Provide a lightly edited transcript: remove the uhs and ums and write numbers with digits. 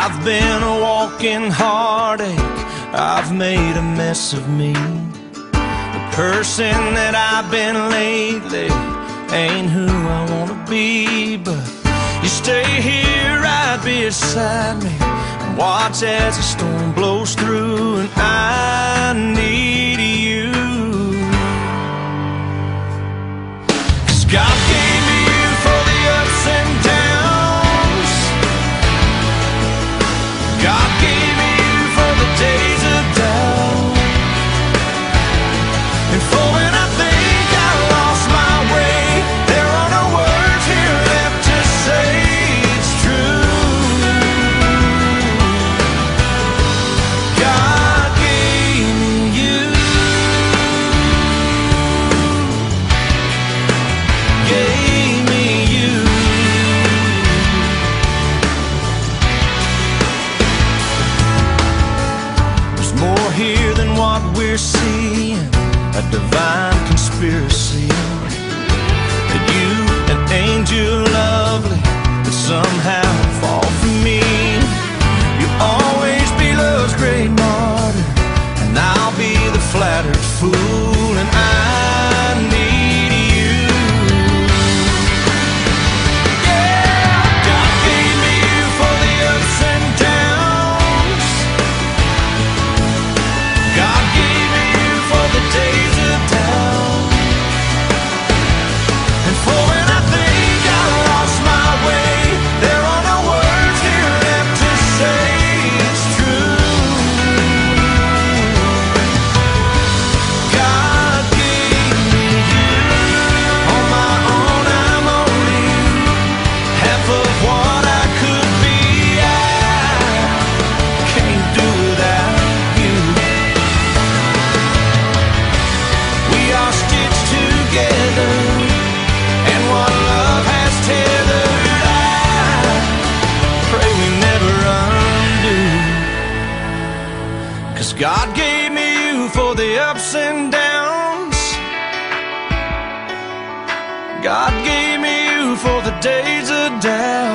I've been a walking heartache, I've made a mess of me. The person that I've been lately ain't who I wanna be. But you stay here right beside me and watch as the storm blows through, and I need you. 'Cause God gave me you for the ups and downs. God gave me you for the days of doubt, and for when I think I lost my way, there are no words here left to say it's true. God gave me you, gave me you. There's more here than what we're seeing, a divine conspiracy. That you, an angel lovely, that somehow fall for me. You'll always be love's great martyr, and I'll be the flattered fool, and I need you. Yeah, God gave me you for the ups and downs. God gave me you for the days of doubt, and for when I think I lost my way, there are no words here left to say it's true. God gave me you. On my own I'm only half of what I could be. I can't do without you. We are stitched together, and what love has tethered, I pray we never undo. 'Cause God gave me you for the ups and downs. God gave me you for the days of doubt.